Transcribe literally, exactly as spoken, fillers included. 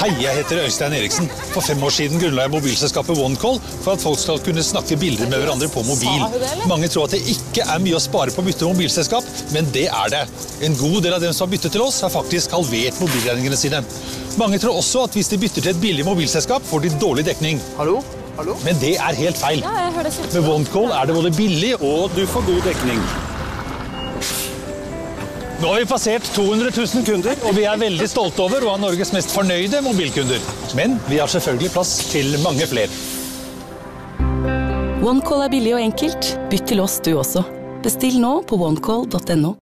Hei, jeg heter Øystein Eriksen. For fem år siden grunnla jeg mobilselskapet OneCall for at folk skal kunne snakke bilder med hverandre på mobil. Mange tror at det ikke er mye å spare på å bytte mobilselskap, men det er det. En god del av dem som har byttet til oss har faktisk halvert mobilregningene sine. Mange tror også at hvis de bytter til et billig mobilselskap, får de dårlig dekning. Hallo? Hallo? Men det er helt feil. Ja, jeg hører det. Med OneCall er det både billig og du får god dekning. Nå har vi passert to hundre tusen kunder, og vi er veldig stolte over å ha Norges mest fornøyde mobilkunder. Men vi har selvfølgelig plass til mange flere. OneCall er billig og enkelt. Bytt til oss du også. Bestill nå på onecall punktum no.